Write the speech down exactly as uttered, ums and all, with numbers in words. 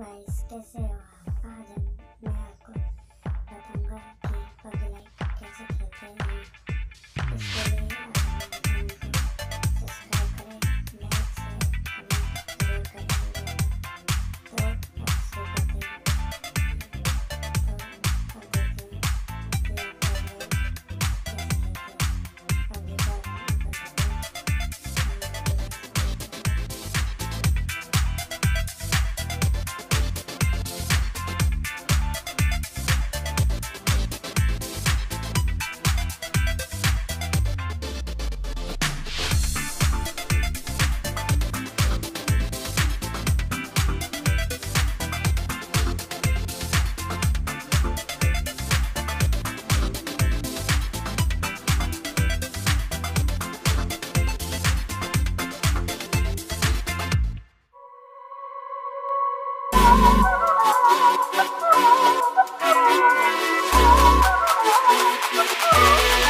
Guys, कैसे हो आप? आज हम मैं आपको बताऊंगा कि पबजी लाइट कैसे खेलते हैं। इसके लिए आप चैनल को सब्सक्राइब करें, लाइक शेयर कमेंट जरूर करेंगे। तो अब शुरू करते हैं। तो अब देखते हैं कि पबजी कैसे खेलते हैं। पबजी को ओपन करते हैं। We'll be right back.